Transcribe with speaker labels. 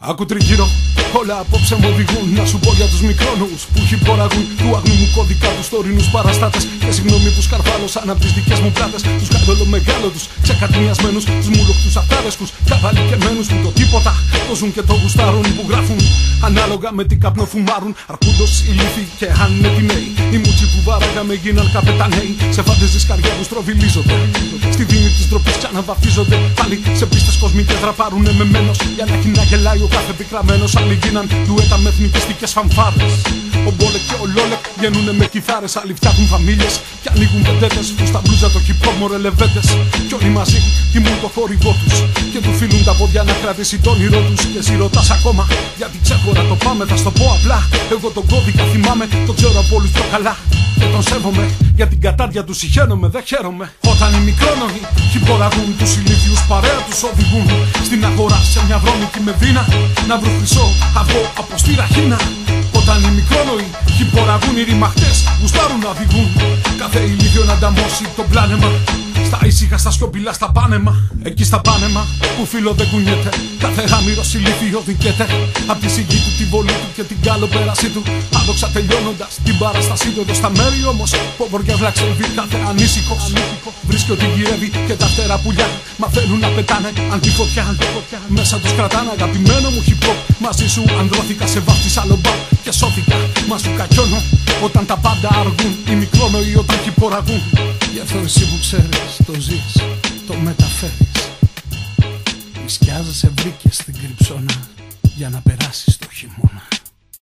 Speaker 1: Άκου τριγύρω, όλα απόψε μου οδηγούν. Να σου πω για τους μικρόνους που χυποραγούν του αγνού μου κώδικα, τους τωρινούς παραστάτες. Και συγγνώμη που σκαρφάλωσαν απ' τις δικές μου πλάτες. Τους καδόλο μεγάλο τους, ξεκατηνιασμένους, τους μουλοκτούς αυτάρεσκους, καβαλικεμένους που το τίποτα το ζουν και το γουστάρουν. Που γράφουν ανάλογα με τι καπνό φουμάρουν. Αρκούντος ηλίθιοι και άνετοι νέοι. Οι μουτσοι που βάραγαμε γίναν καπεταναίοι. Σε φάντεζες καρδιά που στροβιλίζονται. Στη δίνη της ντροπής κι αναβαφίζονται. Πάλι σε πίστες κοσμικές δραπάρουνε με μένος. Για να έχει να γελάει ο κάθε πικραμένος. Άλλοι γίναν ντουέτα με εθνικιστικές φανφάρες. Ο Μπόλεκ και ο Λόλεκ βγαίνουνε με κιθάρες. Άλλοι φτιάχνουν φαμίλιες και ανοίγουν βεντέτες. Που στα μπλούζα το hip hop μωρέ λεβέντες. Κι όλοι μαζί τιμούν το χορηγό τους. Και του φίλουν τα πόδια να κρατήσει το όνειρό τους. Και εσύ ρωτάς ακόμα γιατί ξέχωρα το πάμε. Θα στο πω απλά, εγώ τον κώδικα θυμάμαι. Το ξέρω από όλους πιο καλά και τον σέβομαι. Για την κατάρια τους συχαίνομαι, δεν χαίρομαι. Όταν οι μικρόνογοι χυποραγούν, τους ηλίθιους παρέα τους οδηγούν στην αγορά σε μια βρώμικη μεδίνα να βρουν χρυσό αυγό από στη ραχίνα. Όταν οι μικρόνογοι χυποραγούν, οι ρημαχτές γουστάρουν να οδηγούν κάθε ηλίθιο να ανταμώσει το πλάνεμα. Στα ήσυχα, στα σιωπηλά, στα πάνεμα. Εκεί στα πάνεμα που φίλο δεν κουνιέται. Κάθε γάμηρος ηλίθιο δικαιέται. Απ' τη σιγή του, την βολή του και την καλοπέρασή του. Άδοξα τελειώνοντας την παραστασή του. Εδώ στα μέρη όμως που ο βοριάς λαξεύει κάθε ανήσυχος. Βρίσκει ότι γυρεύει και τα φτερά πουλιά μαθαίνουν να πετάνε αντιφωτιά. Μέσα τους κρατάνε αγαπημένο μου hip hop. Μαζί σου ανδρώθηκα, σε βάφτισα λομπά και σώθηκα. Μα σου κακιώνω όταν τα πάντα αργούν. Οι μικρόνοιοι όταν χυποραγούν. Γι' αυτό εσύ που ξέρεις, το ζεις, το μεταφέρεις. Η σκιάζα σε βρήκε στην κρυψώνα για να περάσεις το χειμώνα.